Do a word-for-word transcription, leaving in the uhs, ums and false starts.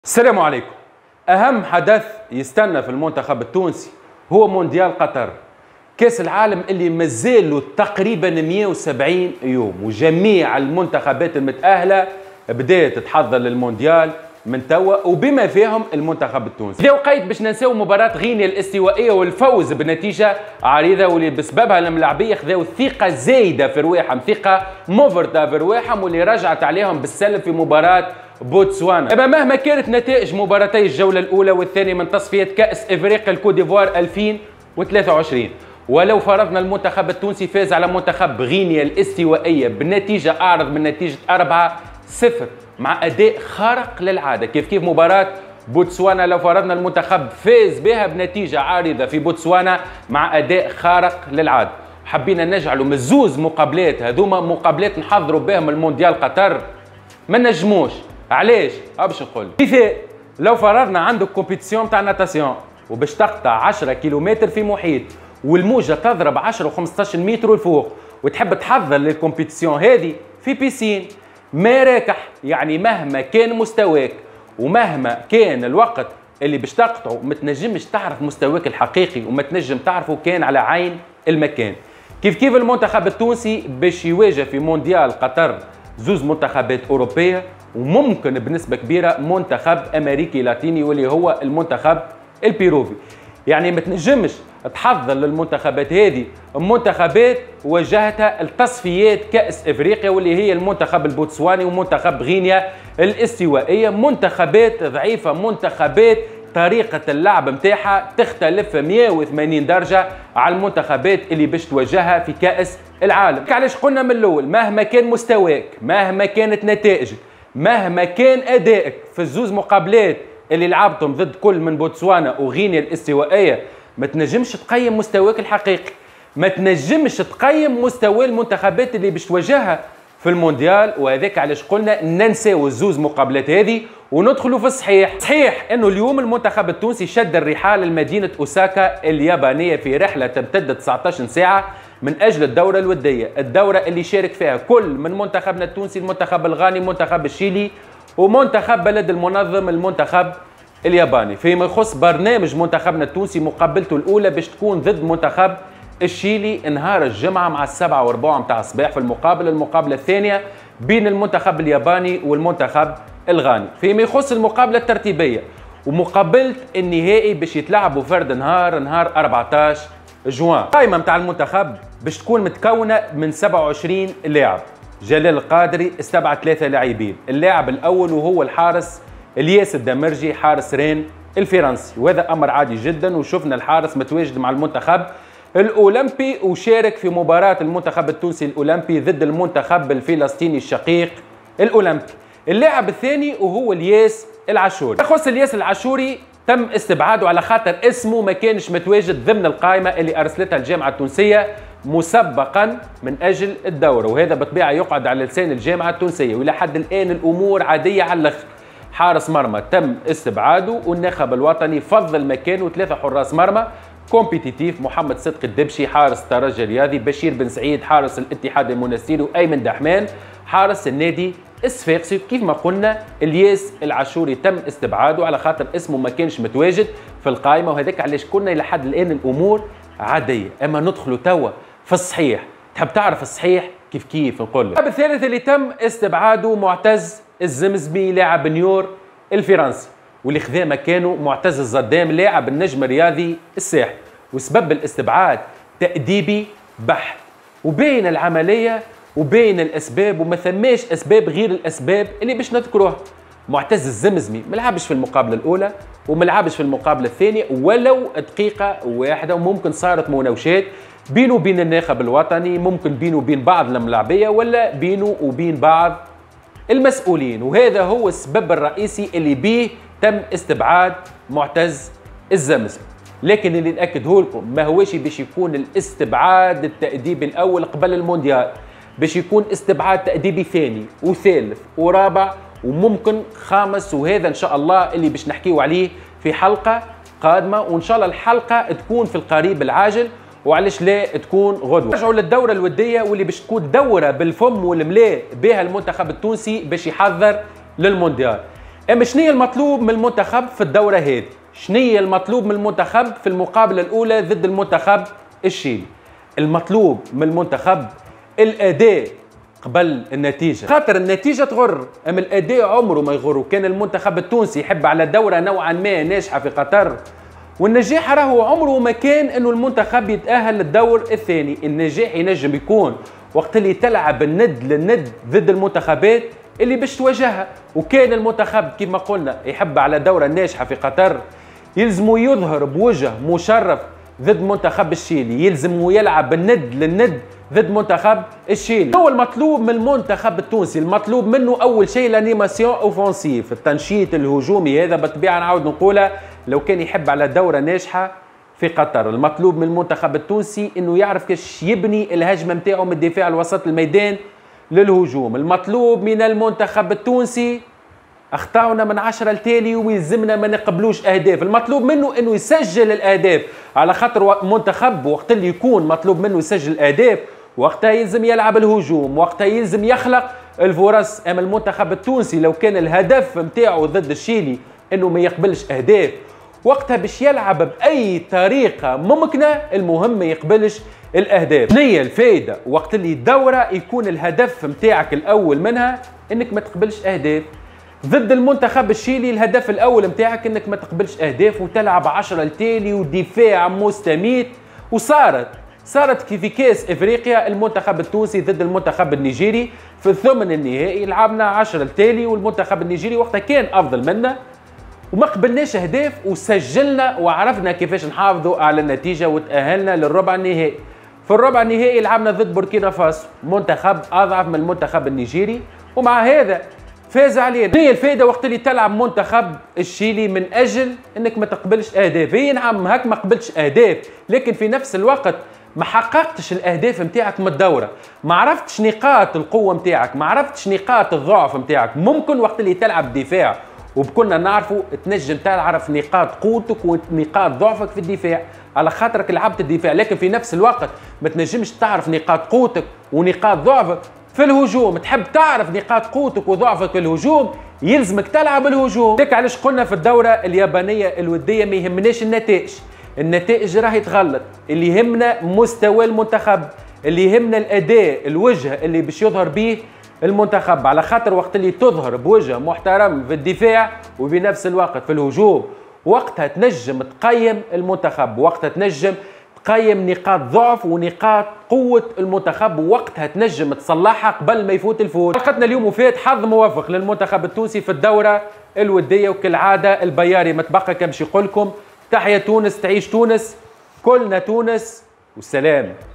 السلام عليكم. أهم حدث يستنى في المنتخب التونسي هو مونديال قطر، كأس العالم اللي مازال تقريبا مئة وسبعين يوم، وجميع المنتخبات المتأهلة بدأت تتحضر للمونديال من توا وبما فيهم المنتخب التونسي. إذا وقيت باش ننساو مباراة غينيا الاستوائية والفوز بنتيجة عريضة واللي بسببها الملاعبية خذاو ثقة زايدة في رواحهم، ثقة مفرطة في رواحهم واللي رجعت عليهم بالسلب في مباراة بوتسوانا. اما مهما كانت نتائج مباراتي الجوله الاولى والثانيه من تصفيات كاس افريقيا الكوت ديفوار ألفين وثلاثة وعشرين، ولو فرضنا المنتخب التونسي فاز على منتخب غينيا الاستوائيه بنتيجه اعرض من نتيجه أربعة صفر مع اداء خارق للعاده، كيف كيف مباراه بوتسوانا لو فرضنا المنتخب فاز بها بنتيجه عارضه في بوتسوانا مع اداء خارق للعاده. حبينا نجعلوا من الزوز مقابلات هذوما مقابلات نحضروا بهم المونديال قطر، ما نجموش. علاش؟ اه باش نقول مثال، لو فرضنا عندك كومبيتيسيون تاع ناتاسيون وباش تقطع عشرة كيلومتر في محيط والموجه تضرب عشرة وخمسطاش متر والفوق وتحب تحضر للكومبيتيسيون هذه في بيسين ما راكح، يعني مهما كان مستواك ومهما كان الوقت اللي باش تقطعه ما تنجمش تعرف مستواك الحقيقي وما تنجم تعرفه كان على عين المكان. كيف كيف المنتخب التونسي باش يواجه في مونديال قطر زوز منتخبات أوروبية وممكن بنسبة كبيرة منتخب أمريكي لاتيني واللي هو المنتخب البيروفي. يعني ما تنجمش تحضر للمنتخبات هذه منتخبات واجهتها التصفيات كأس إفريقيا واللي هي المنتخب البوتسواني ومنتخب غينيا الاستوائية، منتخبات ضعيفة، منتخبات طريقة اللعب متاعها تختلف مئة وثمانين درجة على المنتخبات اللي باش تواجهها في كأس العالم. علاش قلنا من الأول مهما كان مستواك، مهما كانت نتائجك، مهما كان أدائك في الزوز مقابلات اللي لعبتم ضد كل من بوتسوانا وغينيا الاستوائية، ما تنجمش تقيم مستواك الحقيقي، ما تنجمش تقيم مستوى المنتخبات اللي باش تواجهها في المونديال. وهذاك علاش قلنا ننساو الزوز مقابلات هذه وندخلوا في الصحيح. صحيح انه اليوم المنتخب التونسي شد الرحال لمدينه اوساكا اليابانيه في رحله تمتد تسعطاش ساعه من اجل الدوره الوديه، الدوره اللي شارك فيها كل من منتخبنا التونسي، المنتخب الغاني، منتخب الشيلي، ومنتخب بلد المنظم المنتخب الياباني. فيما يخص برنامج منتخبنا التونسي مقابلته الاولى باش تكون ضد منتخب الشيلي نهار الجمعه مع السبعة وربع متاع الصباح في المقابله، المقابله الثانيه بين المنتخب الياباني والمنتخب الغاني. فيما يخص المقابله الترتيبيه ومقابله النهائي باش يتلعبوا فرد نهار نهار أربعطاش جوان. القائمه متاع المنتخب باش تكون متكونه من سبعة وعشرين لاعب. جلال القادري استبعد ثلاثه لاعبين، اللاعب الاول وهو الحارس الياس الدمرجي حارس رين الفرنسي، وهذا امر عادي جدا، وشفنا الحارس متواجد مع المنتخب الاولمبي وشارك في مباراه المنتخب التونسي الاولمبي ضد المنتخب الفلسطيني الشقيق الاولمبي. اللاعب الثاني وهو الياس العاشوري. يخص الياس العاشوري تم استبعاده على خاطر اسمه ما كانش متواجد ضمن القائمه اللي ارسلتها الجامعه التونسيه مسبقا من اجل الدوره، وهذا بالطبيعه يقعد على لسان الجامعه التونسيه، والى حد الان الامور عاديه على الاخر. حارس مرمى تم استبعاده والناخب الوطني فضل مكانه ثلاثه حراس مرمى كومبيتيتيف، محمد صدقي الدبشي حارس الترجي الرياضي، بشير بن سعيد حارس الاتحاد المنستيري، وايمن دحمان حارس النادي الصفاقسي. كيف ما قلنا الياس العاشوري تم استبعاده على خاطر اسمه ما كانش متواجد في القائمه، وهذاك علاش كنا الى حد الان الامور عاديه. اما ندخلوا توا في الصحيح، تحب تعرف الصحيح كيف كيف نقول لك. اللاعب الثالث اللي تم استبعاده معتز الزمزمي لاعب نيور الفرنسي، واللي خذا مكانه معتز الزدام لاعب النجم الرياضي الساحل، وسبب الاستبعاد تأديبي بحت، وبين العمليه وبين الاسباب وما ثماش اسباب غير الاسباب اللي باش نذكروها. معتز الزمزمي ما لعبش في المقابله الاولى وما لعبش في المقابله الثانيه ولو دقيقه واحده، وممكن صارت مناوشات بينه وبين الناخب الوطني، ممكن بينه وبين بعض الملاعبيه ولا بينه وبين بعض المسؤولين، وهذا هو السبب الرئيسي اللي بيه تم استبعاد معتز الزمزمي. لكن اللي ناكده لكم ما هوش باش يكون الاستبعاد التأديبي الاول قبل المونديال، باش يكون استبعاد تأديبي ثاني وثالث ورابع وممكن خامس، وهذا ان شاء الله اللي باش نحكيو عليه في حلقه قادمه، وان شاء الله الحلقه تكون في القريب العاجل، وعلاش لا تكون غدوه. نرجعوا للدوره الوديه واللي باش تكون دوره بالفم والملاء بها المنتخب التونسي باش يحضر للمونديال. اما شنو المطلوب من المنتخب في الدوره هذه؟ شنو المطلوب من المنتخب في المقابله الاولى ضد المنتخب الشيلي؟ المطلوب من المنتخب الاداء قبل النتيجه، خاطر النتيجه تغر اما الاداء عمره ما يغر. وكان المنتخب التونسي يحب على دوره نوعا ما ناجحه في قطر، والنجاح راهو عمره ما كان انه المنتخب يتاهل للدور الثاني. النجاح ينجم يكون وقت اللي تلعب الند للند ضد المنتخبات اللي باش تواجهها. وكان المنتخب كما قلنا يحب على دوره ناجحه في قطر، يلزموا يظهر بوجه مشرف ضد منتخب الشيلي، يلزم يلعب الند للند ضد منتخب الشيلي. هو المطلوب من المنتخب التونسي، المطلوب منه اول شيء لانيماسيون اوفونسيف، التنشيط الهجومي. هذا بالطبيعه نعاود نقولها لو كان يحب على دوره ناجحه في قطر. المطلوب من المنتخب التونسي انه يعرف كيفاش يبني الهجمه نتاعو من الدفاع لوسط الميدان للهجوم. المطلوب من المنتخب التونسي اخطاؤنا من عشرة التالي ويلزمنا ما نقبلوش اهداف. المطلوب منه انه يسجل الاهداف، على خاطر منتخب وقت اللي يكون مطلوب منه يسجل الاهداف وقتها يلزم يلعب الهجوم، وقتها يلزم يخلق الفرص. اما المنتخب التونسي لو كان الهدف نتاعو ضد الشيلي انه ما يقبلش اهداف، وقتها باش يلعب باي طريقه ممكنه، المهم ما يقبلش الاهداف. شنو هي الفائده وقت اللي الدوره يكون الهدف نتاعك الاول منها انك ما تقبلش اهداف؟ ضد المنتخب الشيلي الهدف الاول نتاعك انك ما تقبلش اهداف وتلعب عشرة التالي ودفاع مستميت. وصارت صارت في كاس افريقيا المنتخب التونسي ضد المنتخب النيجيري في الثمن النهائي، لعبنا عشرة التالي والمنتخب النيجيري وقتها كان افضل منا وما قبلناش اهداف وسجلنا وعرفنا كيفاش نحافظوا على النتيجه وتاهلنا للربع النهائي. في الربع النهائي لعبنا ضد بوركينا فاسو، منتخب اضعف من المنتخب النيجيري، ومع هذا فاز علينا. هي الفائده وقت اللي تلعب منتخب الشيلي من اجل انك ما تقبلش اهداف. هي نعم هاك ما قبلتش اهداف، لكن في نفس الوقت ما حققتش الاهداف نتاعك من الدوره، ما عرفتش نقاط القوه نتاعك، ما عرفتش نقاط الضعف نتاعك. ممكن وقت اللي تلعب دفاع وبكلنا نعرفوا تنجم تعرف نقاط قوتك ونقاط ضعفك في الدفاع على خاطرك لعبت الدفاع، لكن في نفس الوقت ما تنجمش تعرف نقاط قوتك ونقاط ضعفك في الهجوم. تحب تعرف نقاط قوتك وضعفك في الهجوم يلزمك تلعب الهجوم. لك علاش قلنا في الدورة اليابانية الودية ما يهمناش النتائج، النتائج راهي تغلط، اللي يهمنا مستوى المنتخب، اللي يهمنا الأداء، الوجه اللي باش يظهر به المنتخب. على خاطر وقت اللي تظهر بوجه محترم في الدفاع وبنفس الوقت في الهجوم وقتها تنجم تقيم المنتخب، وقتها تنجم تقيم نقاط ضعف ونقاط قوة المنتخب، ووقتها تنجم تصلحها قبل ما يفوت الفوت. حلقتنا اليوم وفات حظ موفق للمنتخب التونسي في الدورة الودية، وكالعادة البياري ما تبقى كان باش يقول لكم تحيا تونس، تعيش تونس، كلنا تونس، والسلام.